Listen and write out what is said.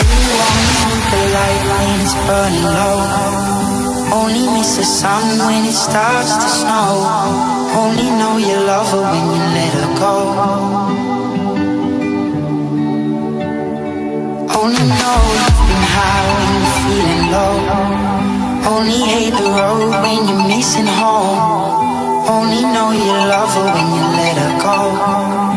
The light when it's burning low. Only miss the sun when it starts to snow. Only know you love her when you let her go. Only know you've been high when you're feeling low. Only hate the road when you're missing home. Only know you love her when you let her go.